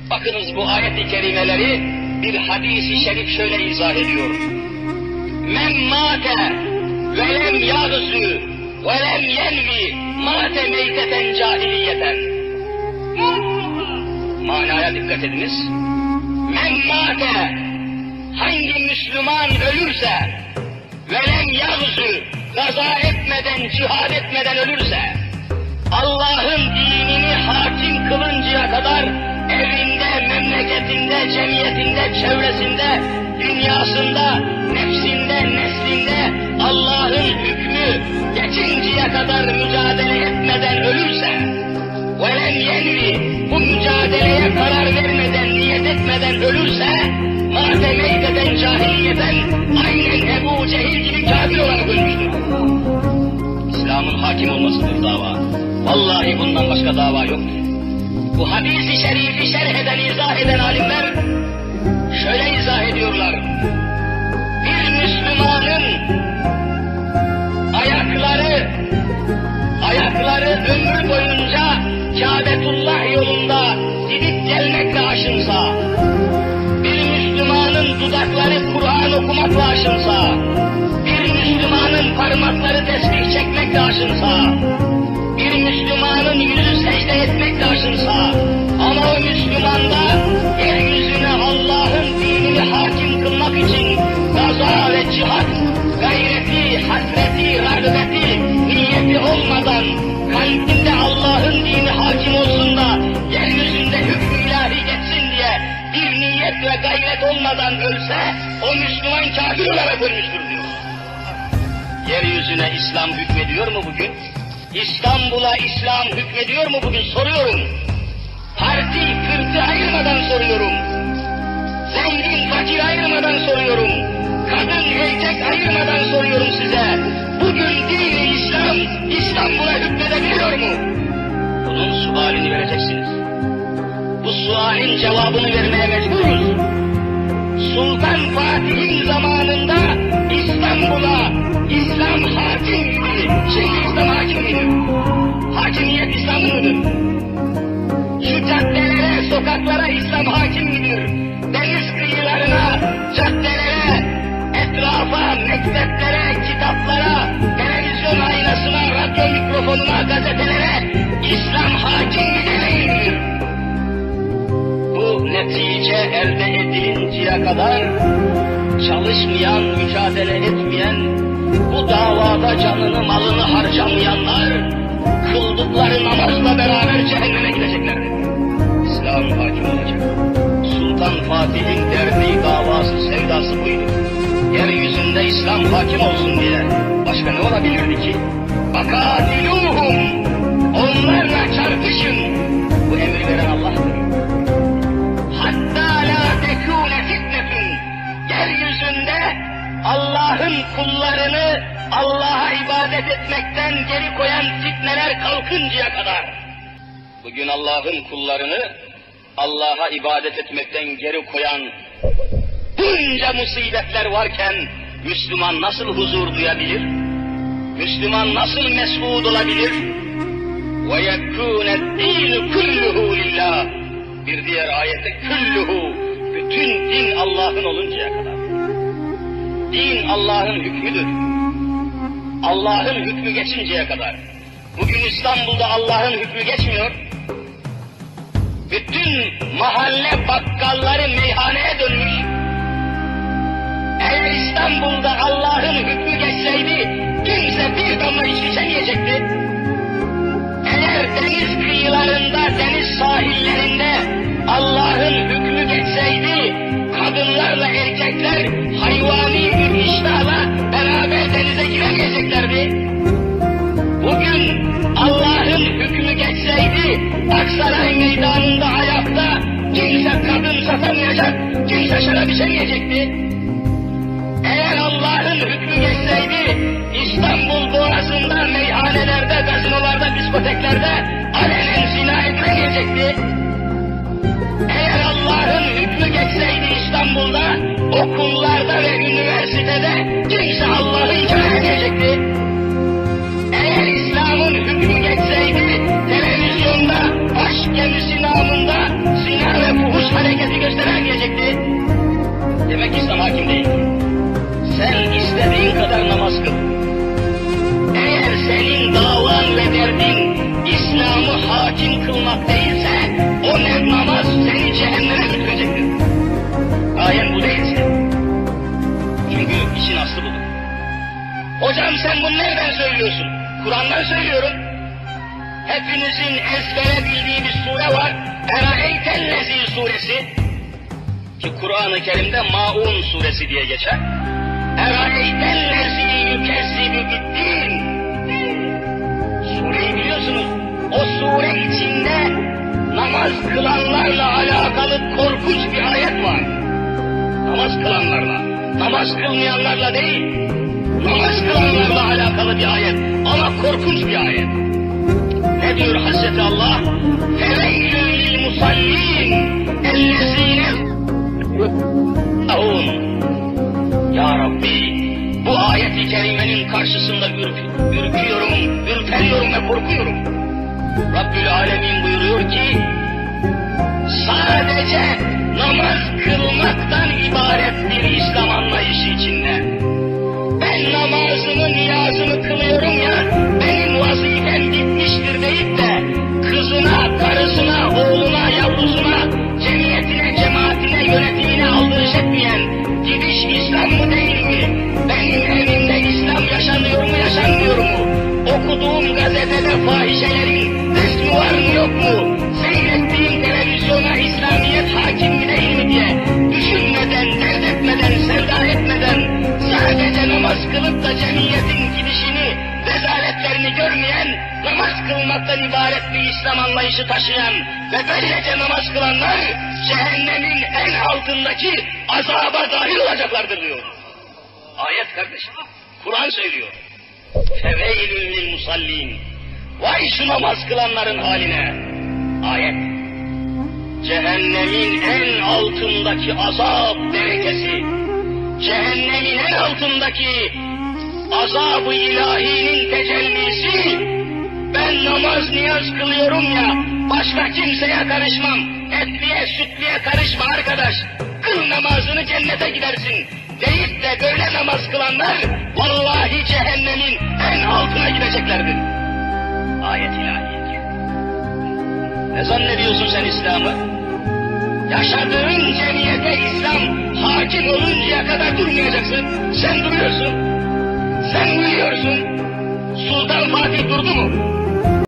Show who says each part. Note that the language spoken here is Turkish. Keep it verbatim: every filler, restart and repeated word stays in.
Speaker 1: Bakınız bu ayet-i kerimeleri bir hadis-i şerif şöyle izah ediyor. Men mâte ve lem yâgzü ve lem yenvi mâte meyteten cahiliyeten. Manaya dikkat ediniz. Men mâte, hangi Müslüman ölürse ve lem yâgzü, gaza etmeden, cihad etmeden ölürse, Allah'ın dinini hakim kılıncaya kadar evinde, memleketinde, cemiyetinde, çevresinde, dünyasında, nefsinde, neslinde Allah'ın hükmü geçinceye kadar mücadele etmeden ölürse, وَلَمْ يَنْوِ, bu mücadeleye karar vermeden, niyet etmeden ölürse, مَاتَ مَيْتَةً cahiliyeten, aynen Ebu Cehil gibi kafir olarak ölmüştür. İslam'ın hakim olmasıdır dava. Vallahi bundan başka dava yok. Bu hadis-i şerifi şerh eden, izah eden alimler şöyle izah ediyorlar. Bir Müslümanın ayakları, ayakları ömrü boyunca Kâbetullah yolunda gidip gelmekle aşınsa, bir Müslümanın dudakları Kur'an okumakla aşınsa, bir Müslümanın parmakları tesbih çekmekle aşınsa, bir Müslümanın yüzü secde etmekle aşınsa, ama o Müslümanda yeryüzüne Allah'ın dinini hakim kılmak için gaza ve cihat, gayreti, hasreti, rağbeti, niyeti olmadan kalbinde Allah'ın dini hakim olsun da yeryüzünde hükmü ilahi geçsin diye bir niyet ve gayret olmadan ölse o Müslüman kafir olarak ölmüştür diyor. Yeryüzüne İslam hükmediyor mu bugün? İstanbul'a İslam hükmediyor mu bugün? Soruyorum. Parti, pürtü ayırmadan soruyorum. Zengin, fakir ayırmadan soruyorum. Kadın, erkek ayırmadan soruyorum size. Bugün dini İslam, İstanbul'a hükmedebiliyor mu? Bunun sualini vereceksiniz. Bu sualin cevabını vermeye mecburuz. Sultan Fatih'in zamanında İstanbul'a İslam hakim miydi? Şimdi İslam hakim midir? Hakimiyet İslam'ın mıdır? Şu caddelere, sokaklara İslam hakim midir? Deniz kıyılarına, caddelere, etrafa, mekteplere, kitaplara, televizyon aynasına, radyo mikrofonuna, gazetelere İslam hakim midir değil midir? Bu netice elde edilinceye kadar çalışmayan, mücadele etmeyen, bu davada canını malını harcamayanlar kıldıkları namazla beraber cehenneme gideceklerdir. İslam hakim olacak. Sultan Fatih'in derdi, davası, sevdası buydu. Yeryüzünde İslam hakim olsun diye. Başka ne olabilirdi ki? Fakatiluhum, onlarla çarpışın. Bu emri veren Allah'tır. Hatta la tekûne fitnetun, yeryüzünde Allah'ın kullarını Allah'a ibadet etmekten geri koyan fitneler kalkıncaya kadar. Bugün Allah'ın kullarını Allah'a ibadet etmekten geri koyan bunca musibetler varken Müslüman nasıl huzur duyabilir? Müslüman nasıl mes'ud olabilir? وَيَكُونَ الدِّينُ كُلُّهُ لِلّٰهِ. Bir diğer ayette külluhu, bütün din Allah'ın oluncaya kadar. Din Allah'ın hükmüdür. Allah'ın hükmü geçinceye kadar. Bugün İstanbul'da Allah'ın hükmü geçmiyor. Bütün mahalle bakkalları meyhaneye dönmüş. Eğer İstanbul'da Allah'ın hükmü geçseydi kimse bir damla içki içemeyecekti. Eğer deniz kıyılarında, deniz sahillerinde Allah'ın hükmü geçseydi kadınlarla erkekler hayvani bir iştahla beraber denize giremeyeceklerdi. Bugün Allah'ın hükmü geçseydi Aksaray meydanında ayakta kimse kadın satamayacak, kimse şarap içemeyecekti. Eğer Allah'ın hükmü geçseydi İstanbul Boğazı'nda, meyhanelerde, gazinolarda, diskoteklerde alenen zina edilemeyecekti. Eğer Allah'ın hükmü geçseydi İstanbul'da okullarda ve üniversitede kimse Allah'ı inkar edecekti. Eğer İslam'ın hükmü geçseydi televizyonda aşk gemisi namında zina ve fuhuş hareketi gösteremeyecekti. Demek ki İslam hakim değil. Sen istediğin kadar namaz kıl. Eğer senin davan ve derdin İslam'ı hakim kılmak değilse, o ne namaz seni cehenneme götürecektir. Gayen bu değilse. Çünkü işin aslı budur. Hocam sen bunu nereden söylüyorsun? Kur'an'dan söylüyorum. Hepinizin ezbere bildiği bir sure var. Eraeytellezi suresi. Ki Kur'an-ı Kerim'de Maun suresi diye geçer. Eraeytellezi yükezzibü biddin. Sureyi biliyorsunuz. O sure içinde namaz kılanlarla alakalı korkunç bir ayet var. Namaz kılanlarla, namaz kılmayanlarla değil, namaz kılanlarla alakalı bir ayet. Ama korkunç bir ayet. Ne diyor Hazreti Allah? فَوَيْلٌ لِلْمُصَلِّينَ اَلَّذ۪ينَ Ya Rabbi, bu ayet-i kerimenin karşısında ürk, ürküyorum, ürperiyorum ve korkuyorum. Rabbül Alemin buyuruyor ki, sadece namaz kılmaktan ibaret bir İslam anlayışı içinde. Ben namazımı, niyazımı kılıyorum ya, benim vazifem bitmiştir deyip de kızına, karısına, oğluna, yavrusuna, cemiyetine, cemaatine, yönetimine aldırış etmeyen gidiş İslam mı değil mi? Benim evimde İslam yaşanıyor mu, yaşanmıyor mu? Okuduğum gazetede fahişelerin resmi var mı, yok mu? Seyrettiğim televizyona İslamiyet hakim mi değil mi diye düşünmeden, dert etmeden, sevda etmeden, sadece namaz kılıp da cemiyetin gidişini, rezaletlerini görmeyen, namaz kılmaktan ibaret bir İslam anlayışı taşıyan ve böylece namaz kılanlar cehennemin en altındaki azaba dahil olacaklardır diyor. Ayet kardeşim, Kur'an söylüyor. Feveylül lil musallin. Vay şu namaz kılanların haline. Ayet. Cehennemin en altındaki azap derecesi, cehennemin en altındaki azab-ı ilahinin tecellisi, ben namaz niyaz kılıyorum ya, başka kimseye karışmam, etliye sütliye karışma arkadaş, kıl namazını cennete gidersin deyip de böyle namaz kılanlar, vallahi cehennemin en altına gideceklerdir. Ayet ilahi. Ne zannediyorsun sen İslam'ı? Yaşadığın cemiyete İslam hakim oluncaya kadar durmayacaksın. Sen duruyorsun. Sen uyuyorsun. Sultan Fatih durdu mu?